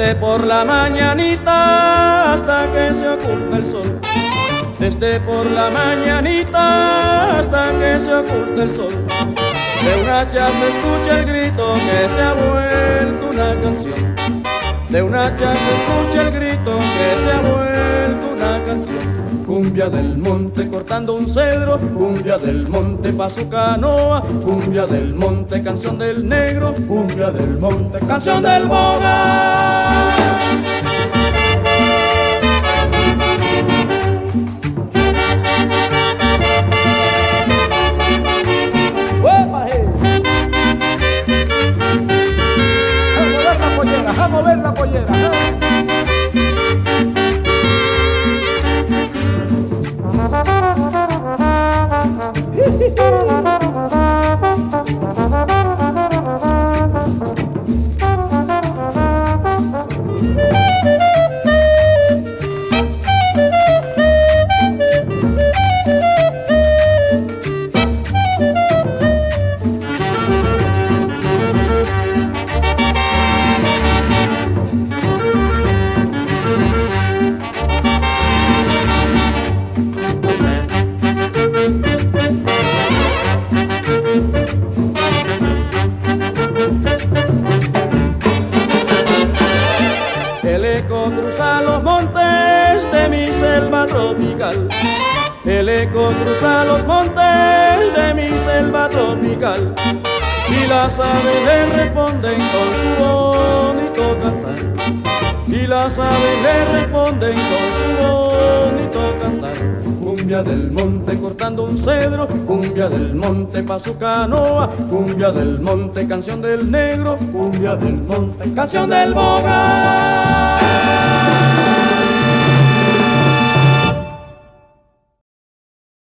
Desde por la mañanita hasta que se oculta el sol. Desde por la mañanita hasta que se oculta el sol. De un hacha se escucha el grito que se ha vuelto una canción. De un hacha se escucha el grito que se ha vuelto una canción. Cumbia del monte cortando un cedro, cumbia del monte pa' su canoa, cumbia del monte, canción del negro, cumbia del monte, canción del boga. A mover la pollera, El eco cruza los montes de mi selva tropical. El eco cruza los montes de mi selva tropical. Y las aves le responden con su bonito cantar. Y las aves le responden con su bonito cantar. Cumbia del monte cortando un cedro, cumbia del monte pa' su canoa, cumbia del monte, canción del negro, cumbia del monte, canción del boga.